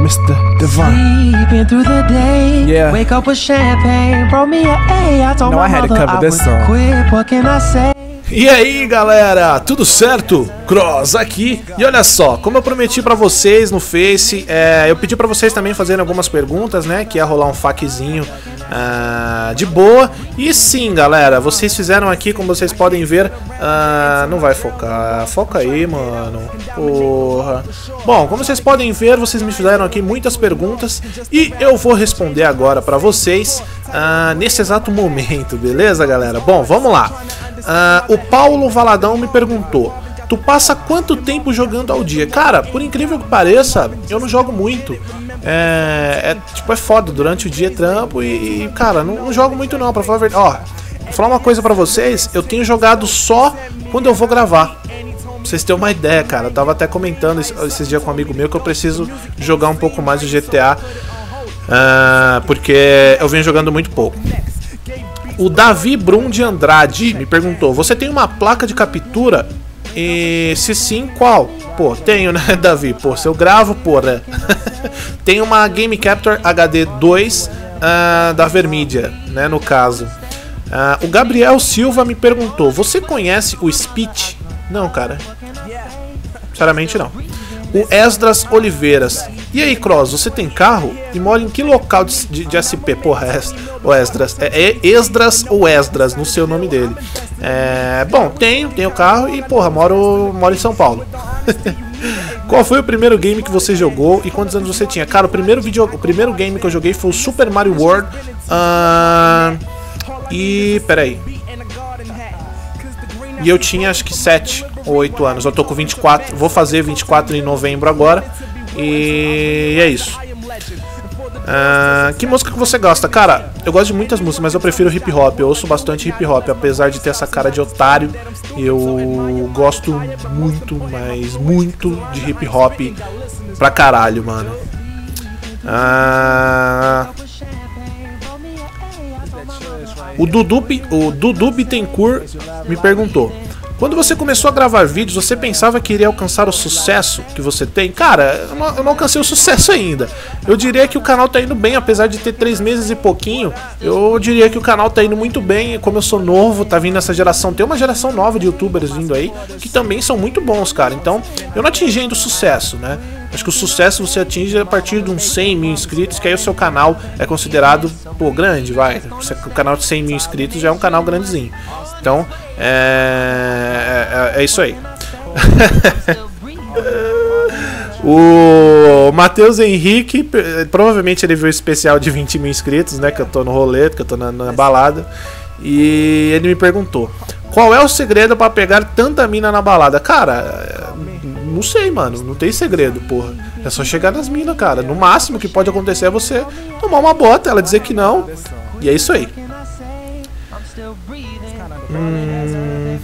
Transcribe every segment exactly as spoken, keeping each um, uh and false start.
mister Divine. Sleeping through the day. Yeah. Wake up with champagne. Brought me a A. I told No, my I had to mother cover I this would song. quit. What can I say? E aí galera, tudo certo? Cross aqui. E olha só, como eu prometi pra vocês no Face, é, eu pedi pra vocês também fazerem algumas perguntas, né? Que ia rolar um faquezinho uh, de boa. E sim galera, vocês fizeram aqui, como vocês podem ver, uh, não vai focar, foca aí mano, porra. Bom, como vocês podem ver, vocês me fizeram aqui muitas perguntas e eu vou responder agora pra vocês uh, nesse exato momento, beleza galera? Bom, vamos lá. Uh, o Paulo Valadão me perguntou: tu passa quanto tempo jogando ao dia? Cara, por incrível que pareça, eu não jogo muito. É, é tipo, é foda, durante o dia é trampo e, e cara, não, não jogo muito não, pra falar a verdade. Ó, vou falar uma coisa pra vocês, eu tenho jogado só quando eu vou gravar. Pra vocês terem uma ideia, cara, eu tava até comentando esses dias com um amigo meu que eu preciso jogar um pouco mais de G T A, uh, porque eu venho jogando muito pouco. O Davi Brum de Andrade me perguntou: você tem uma placa de captura? E se sim, qual? Pô, tenho, né, Davi? Pô, se eu gravo, pô, né? Tem uma Game Capture H D dois uh, da Vermídia, né, no caso. Uh, o Gabriel Silva me perguntou: você conhece o Speech? Não, cara. Sinceramente, não. O Esdras Oliveiras: e aí, Cross, você tem carro? E mora em que local de, de, de S P? Porra, é, o Esdras. É, é Esdras ou Esdras, não sei o nome dele. É, bom, tenho, tenho carro e, porra, moro, moro em São Paulo. Qual foi o primeiro game que você jogou e quantos anos você tinha? Cara, o primeiro, video, o primeiro game que eu joguei foi o Super Mario World. Uh, e, peraí. E eu tinha acho que sete ou oito anos. Eu tô com vinte e quatro, vou fazer vinte e quatro em novembro agora. E é isso. Uh, que música que você gosta? Cara, eu gosto de muitas músicas, mas eu prefiro hip hop. Eu ouço bastante hip hop, apesar de ter essa cara de otário. Eu gosto muito, mas muito de hip hop pra caralho, mano. Uh, o Dudu, o Dudu Bittencourt me perguntou: quando você começou a gravar vídeos, você pensava que iria alcançar o sucesso que você tem? Cara, eu não, eu não alcancei o sucesso ainda. Eu diria que o canal tá indo bem, apesar de ter três meses e pouquinho. Eu diria que o canal tá indo muito bem. Como eu sou novo, tá vindo essa geração. Tem uma geração nova de youtubers vindo aí, que também são muito bons, cara. Então, eu não atingi ainda o sucesso, né? Acho que o sucesso você atinge a partir de uns cem mil inscritos, que aí o seu canal é considerado, pô, grande, vai. O canal de cem mil inscritos já é um canal grandezinho. Então, é, é, é isso aí. O Matheus Henrique, provavelmente ele viu o especial de vinte mil inscritos, né? Que eu tô no rolê, que eu tô na, na balada. E ele me perguntou: qual é o segredo pra pegar tanta mina na balada? Cara, não sei, mano. Não tem segredo, porra. É só chegar nas minas, cara. No máximo que pode acontecer é você tomar uma bota, ela dizer que não. E é isso aí. Hum...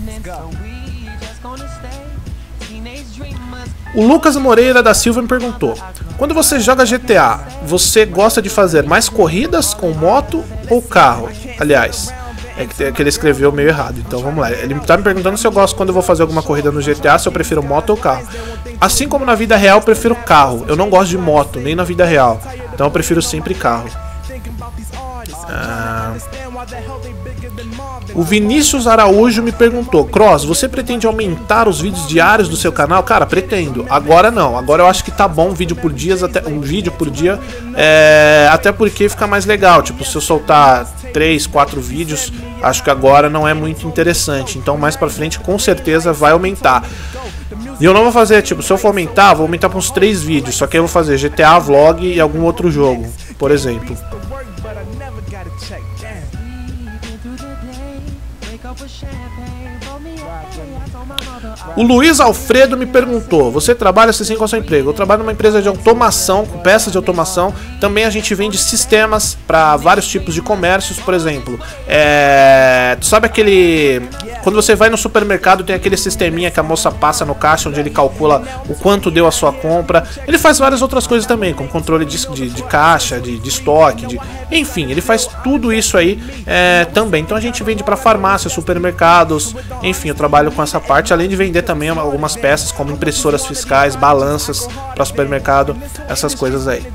O Lucas Moreira da Silva me perguntou: quando você joga G T A, você gosta de fazer mais corridas com moto ou carro? Aliás, é que ele escreveu meio errado, então vamos lá. Ele tá me perguntando se eu gosto, quando eu vou fazer alguma corrida no G T A, se eu prefiro moto ou carro. Assim como na vida real, eu prefiro carro. Eu não gosto de moto, nem na vida real. Então eu prefiro sempre carro. Ah... O Vinícius Araújo me perguntou: Cross, você pretende aumentar os vídeos diários do seu canal? Cara, pretendo. Agora não. Agora eu acho que tá bom um vídeo por dia, até um vídeo por dia, é, até porque fica mais legal. Tipo, se eu soltar três, quatro vídeos, acho que agora não é muito interessante. Então mais pra frente com certeza vai aumentar. E eu não vou fazer, tipo, se eu for aumentar, vou aumentar pra uns três vídeos. Só que eu vou fazer G T A, vlog e algum outro jogo, por exemplo. O Luiz Alfredo me perguntou: você trabalha assim com o seu emprego? Eu trabalho numa empresa de automação, com peças de automação. Também a gente vende sistemas para vários tipos de comércios. Por exemplo, é... tu sabe aquele... quando você vai no supermercado, tem aquele sisteminha que a moça passa no caixa, onde ele calcula o quanto deu a sua compra. Ele faz várias outras coisas também, como controle de, de, de caixa, de, de estoque, de... enfim, ele faz tudo isso aí é, também. Então a gente vende para farmácias, supermercados, enfim, eu trabalho com essa parte, além de vender vender também algumas peças, como impressoras fiscais, balanças para supermercado, essas coisas aí.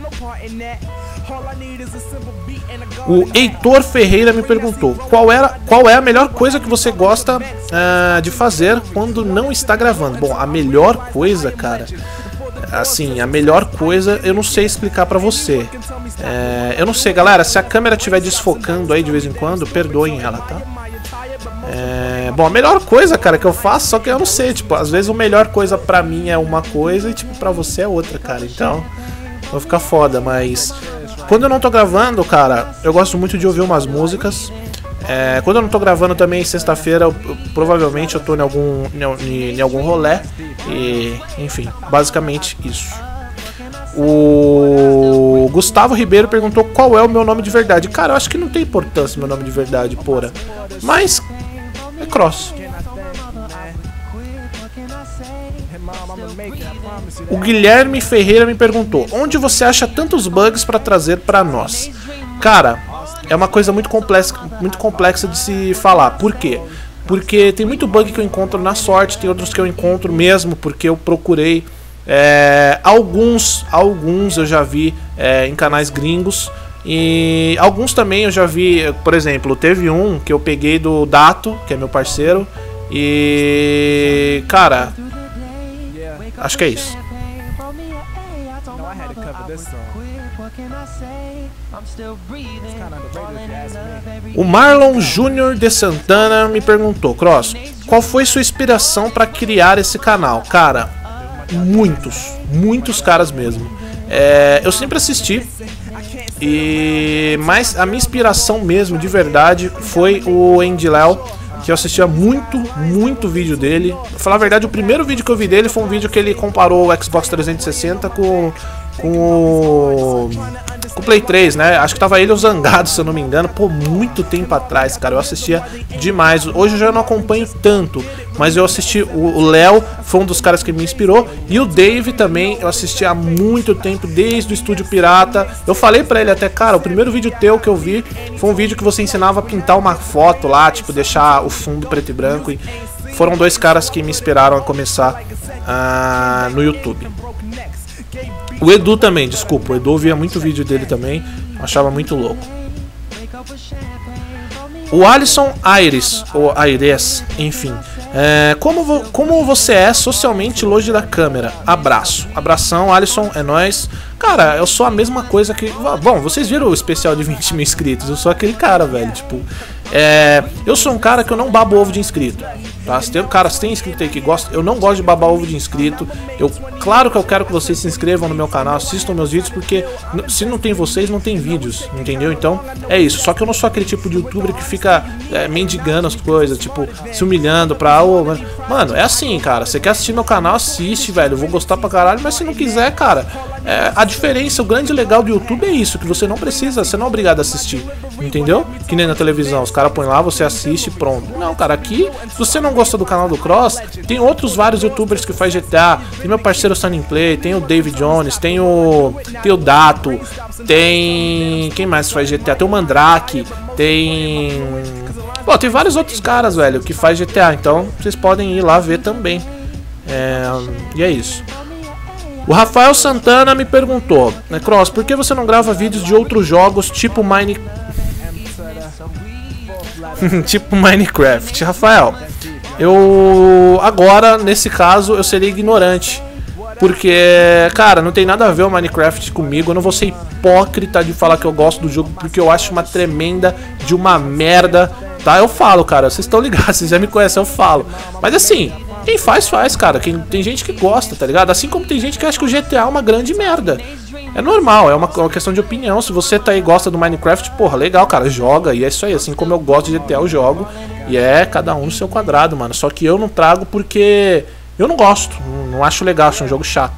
O Heitor Ferreira me perguntou, qual, era, qual é a melhor coisa que você gosta uh, de fazer quando não está gravando? Bom, a melhor coisa, cara, assim, a melhor coisa eu não sei explicar pra você. É, eu não sei, galera, se a câmera estiver desfocando aí de vez em quando, perdoem ela, tá? É, bom, a melhor coisa, cara, que eu faço, só que eu não sei, tipo, às vezes a melhor coisa pra mim é uma coisa e, tipo, pra você é outra, cara, então vai ficar foda, mas quando eu não tô gravando, cara, eu gosto muito de ouvir umas músicas. É, quando eu não tô gravando também, sexta-feira, eu, eu, provavelmente eu tô em algum, em, em algum rolê. E, enfim, basicamente isso. O Gustavo Ribeiro perguntou qual é o meu nome de verdade. Cara, eu acho que não tem importância meu nome de verdade, porra. Mas é Cross. O Guilherme Ferreira me perguntou, onde você acha tantos bugs pra trazer pra nós? Cara, é uma coisa muito complexa, muito complexa de se falar. Por quê? Porque tem muito bug que eu encontro na sorte, tem outros que eu encontro mesmo porque eu procurei. É, alguns, alguns eu já vi é, em canais gringos. E alguns também eu já vi, por exemplo, teve um que eu peguei do Dato, que é meu parceiro. E, cara, acho que é isso. O Marlon Júnior de Santana me perguntou, Cross, qual foi sua inspiração para criar esse canal? Cara, muitos, muitos caras mesmo. É, eu sempre assisti, e mas a minha inspiração mesmo, de verdade, foi o Andy Léo, que eu assistia muito, muito vídeo dele. Pra falar a verdade, o primeiro vídeo que eu vi dele foi um vídeo que ele comparou o Xbox trezentos e sessenta com, com o... com o Play três, né? Acho que tava ele o Zangado, se eu não me engano. Pô, muito tempo atrás, cara. Eu assistia demais. Hoje eu já não acompanho tanto, mas eu assisti. O Léo foi um dos caras que me inspirou. E o Dave também, eu assisti há muito tempo, desde o Estúdio Pirata. Eu falei pra ele até, cara, o primeiro vídeo teu que eu vi foi um vídeo que você ensinava a pintar uma foto lá, tipo, deixar o fundo preto e branco. E foram dois caras que me inspiraram a começar uh, no YouTube. O Edu também, desculpa, o Edu via muito vídeo dele também, achava muito louco. O Alisson Aires, ou Aires, enfim. É, como, vo, como você é socialmente longe da câmera? Abraço. Abração, Alisson, é nóis. Cara, eu sou a mesma coisa que... Bom, vocês viram o especial de vinte mil inscritos, eu sou aquele cara, velho, tipo... É, eu sou um cara que eu não babo ovo de inscrito, tá? Se tem, cara, se tem inscrito aí que gosta, eu não gosto de babar ovo de inscrito. Eu, claro que eu quero que vocês se inscrevam no meu canal, assistam meus vídeos, porque se não tem vocês, não tem vídeos, entendeu? Então, é isso. Só que eu não sou aquele tipo de youtuber que fica é, mendigando as coisas, tipo, se humilhando pra... Oh, mano. mano, é assim, cara, você quer assistir meu canal, assiste, velho, eu vou gostar pra caralho, mas se não quiser, cara... É, a diferença, o grande legal do YouTube é isso, que você não precisa, você não é obrigado a assistir, entendeu? Que nem na televisão, os caras põem lá, você assiste e pronto. Não, cara, aqui, se você não gosta do canal do Cross, tem outros vários youtubers que faz G T A, tem meu parceiro Sunny Play, tem o David Jones, tem o, tem o Dato, tem... quem mais faz G T A? Tem o Mandrake, tem... Pô, tem vários outros caras, velho, que faz G T A, então vocês podem ir lá ver também. É... E é isso. O Rafael Santana me perguntou, né, Cross, por que você não grava vídeos de outros jogos tipo Mine... tipo Minecraft? Rafael, eu... agora, nesse caso, eu seria ignorante. Porque, cara, não tem nada a ver o Minecraft comigo. Eu não vou ser hipócrita de falar que eu gosto do jogo, porque eu acho uma tremenda de uma merda, tá? Eu falo, cara, vocês estão ligados, vocês já me conhecem, eu falo. Mas assim... quem faz, faz, cara. Quem, tem gente que gosta, tá ligado? Assim como tem gente que acha que o G T A é uma grande merda. É normal, é uma, uma questão de opinião. Se você tá aí e gosta do Minecraft, porra, legal, cara, joga. E é isso aí, assim como eu gosto de G T A, eu jogo. E é cada um no seu quadrado, mano. Só que eu não trago porque eu não gosto. Não, não acho legal, acho um jogo chato.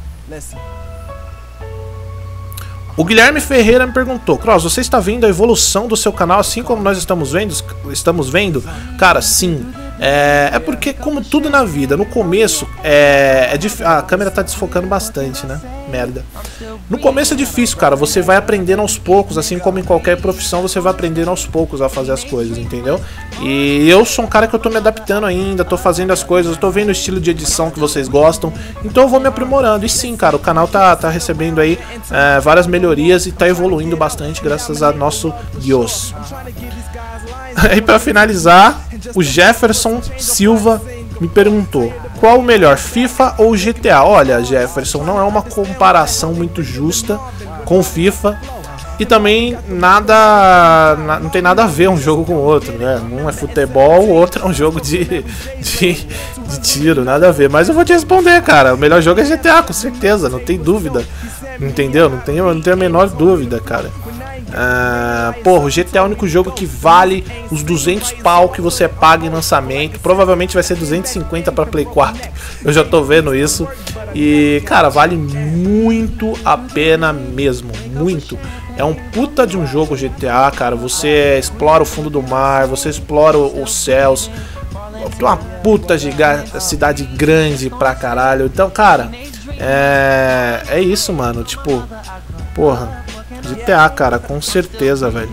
O Guilherme Ferreira me perguntou, Cross, você está vendo a evolução do seu canal assim como nós estamos vendo? Estamos vendo? Cara, sim. É, é porque, como tudo na vida, no começo, é, é dif... a câmera tá desfocando bastante, né? merda. No começo é difícil, cara, você vai aprendendo aos poucos, assim como em qualquer profissão, você vai aprendendo aos poucos a fazer as coisas, entendeu? E eu sou um cara que eu tô me adaptando ainda, tô fazendo as coisas, tô vendo o estilo de edição que vocês gostam, então eu vou me aprimorando. E sim, cara, o canal tá, tá recebendo aí é, várias melhorias e tá evoluindo bastante graças a nosso Deus. E pra finalizar, o Jefferson Silva me perguntou: qual o melhor, FIFA ou G T A? Olha, Jefferson, não é uma comparação muito justa com o FIFA. E também nada, não tem nada a ver um jogo com o outro, né? Um é futebol, o outro é um jogo de, de, de tiro, nada a ver. Mas eu vou te responder, cara, o melhor jogo é G T A, com certeza, não tem dúvida. Entendeu? Não tenho, não tenho a menor dúvida, cara. Ah, porra, o G T A é o único jogo que vale os duzentos pau que você paga em lançamento. Provavelmente vai ser duzentos e cinquenta para Play quatro. Eu já tô vendo isso. E, cara, vale muito a pena mesmo. Muito. É um puta de um jogo G T A, cara. Você explora o fundo do mar, você explora os céus. Tem uma puta giga, cidade grande pra caralho. Então, cara, é, é isso, mano. Tipo, porra, G T A, cara, com certeza, velho.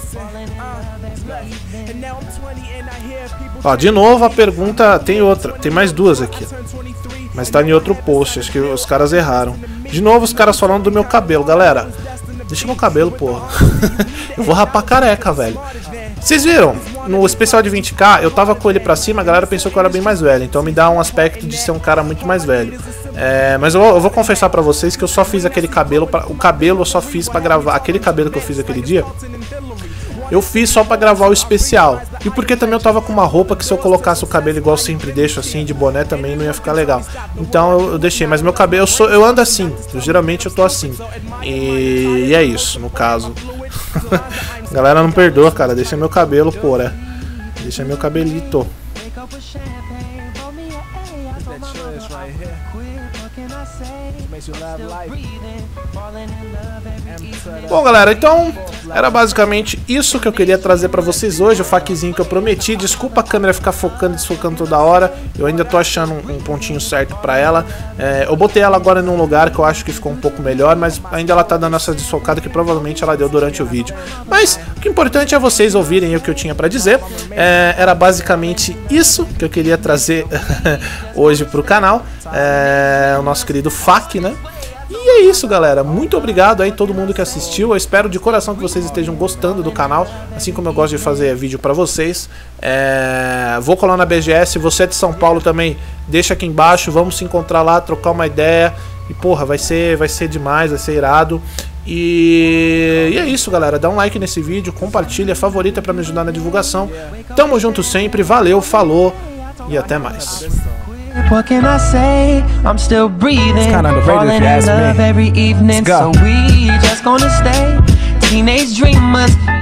Ó, de novo a pergunta, tem outra, tem mais duas aqui, mas tá em outro post, acho que os caras erraram. De novo os caras falando do meu cabelo, galera. Deixa meu cabelo, porra. Eu vou rapar careca, velho. Vocês viram? No especial de vinte K, eu tava com ele pra cima, a galera pensou que eu era bem mais velho. Então me dá um aspecto de ser um cara muito mais velho. É, mas eu vou, eu vou confessar pra vocês que eu só fiz aquele cabelo pra, o cabelo eu só fiz pra gravar. Aquele cabelo que eu fiz aquele dia, eu fiz só pra gravar o especial. E porque também eu tava com uma roupa que se eu colocasse o cabelo igual eu sempre deixo, assim, de boné, também não ia ficar legal. Então eu, eu deixei, mas meu cabelo, eu, sou, eu ando assim. Eu, geralmente eu tô assim. E, e é isso, no caso. A galera não perdoa, cara. Deixa meu cabelo, porra. Deixa meu cabelito. Bom, galera, então era basicamente isso que eu queria trazer pra vocês hoje, o faquezinho que eu prometi. Desculpa a câmera ficar focando e desfocando toda hora, eu ainda tô achando um, um pontinho certo pra ela. É, eu botei ela agora num lugar que eu acho que ficou um pouco melhor, mas ainda ela tá dando essa desfocada que provavelmente ela deu durante o vídeo. Mas o que é importante é vocês ouvirem o que eu tinha pra dizer. É, era basicamente isso que eu queria trazer hoje pro canal. É, o nosso querido Fac, né? E é isso, galera. Muito obrigado aí todo mundo que assistiu. Eu espero de coração que vocês estejam gostando do canal, assim como eu gosto de fazer vídeo pra vocês. É... Vou colar na B G S. Você é de São Paulo também, deixa aqui embaixo. Vamos se encontrar lá, trocar uma ideia. E porra, vai ser, vai ser demais, vai ser irado. E... e é isso, galera. Dá um like nesse vídeo, compartilha, favorita pra me ajudar na divulgação. Tamo junto sempre, valeu, falou e até mais. What can I say? I'm still breathing, falling in love every evening. So we just gonna stay teenage dreamers.